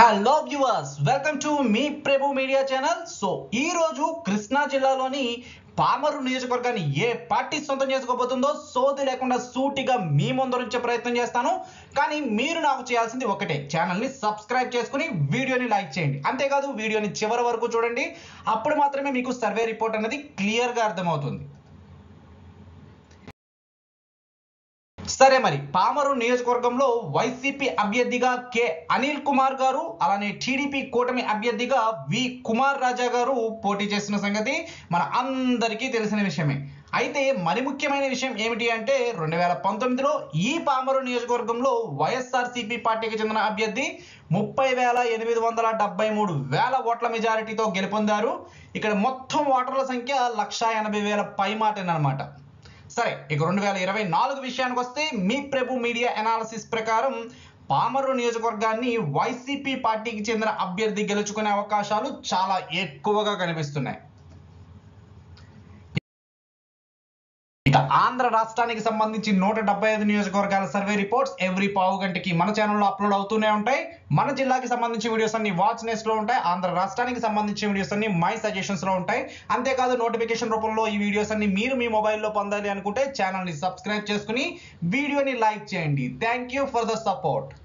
Hello viewers, welcome to మీ Prabhu media channel. So ఈ రోజు కృష్ణా జిల్లాలోని పామరు నియోజకవర్గాన్ని ఏ పార్టీ సొంతం చేసుకోబోతుందో సోది లేకుండా సూటిగా మీ ముందరించే ప్రయత్నం చేస్తాను. కానీ మీరు నాకు చేయాల్సింది ఒకటే, ఛానల్ని సబ్స్క్రైబ్ చేసుకుని వీడియోని లైక్ చేయండి. అంతేకాదు వీడియోని చివరి వరకు చూడండి, అప్పుడు మాత్రమే మీకు సర్వే రిపోర్ట్ అనేది క్లియర్గా అర్థమవుతుంది. సరే, మరి పామరు నియోజకవర్గంలో వైసీపీ అభ్యర్థిగా కె అనిల్ కుమార్ గారు, అలానే టీడీపీ కూటమి అభ్యర్థిగా వి కుమార్ రాజా గారు పోటీ చేస్తున్న సంగతి మన అందరికీ తెలిసిన విషయమే. అయితే మరి ముఖ్యమైన విషయం ఏమిటి అంటే 2019లో ఈ పామరు నియోజకవర్గంలో వైఎస్ఆర్సీపీ పార్టీకి చెందిన అభ్యర్థి 30,873 ఓట్ల మెజారిటీతో గెలుపొందారు. ఇక్కడ మొత్తం ఓటర్ల సంఖ్య 1,80,000 పైమాటనమాట. సరే, ఇక 2024 విషయానికి వస్తే మీ ప్రభు మీడియా అనాలిసిస్ ప్రకారం పామరు నియోజకవర్గాన్ని వైసీపీ పార్టీకి చెందిన అభ్యర్థి గెలుచుకునే అవకాశాలు చాలా ఎక్కువగా కనిపిస్తున్నాయి. ఇక ఆంధ్ర రాష్ట్రానికి సంబంధించి 175 నియోజకవర్గాల సర్వే రిపోర్ట్స్ ఎవ్రీ పావు గంటకి మన ఛానల్లో అప్లోడ్ అవుతూనే ఉంటాయి. మన జిల్లాకి సంబంధించి వీడియోస్ అన్ని వాచ్ నెస్ట్ లో ఉంటాయి. ఆంధ్ర రాష్ట్రానికి సంబంధించిన వీడియోస్ అన్ని మై సజెషన్స్ లో ఉంటాయి. అంతేకాదు నోటిఫికేషన్ రూపంలో ఈ వీడియోస్ అన్ని మీరు మీ మొబైల్లో పొందాలి అనుకుంటే ఛానల్ని సబ్స్క్రైబ్ చేసుకుని వీడియోని లైక్ చేయండి. Thank you for the support.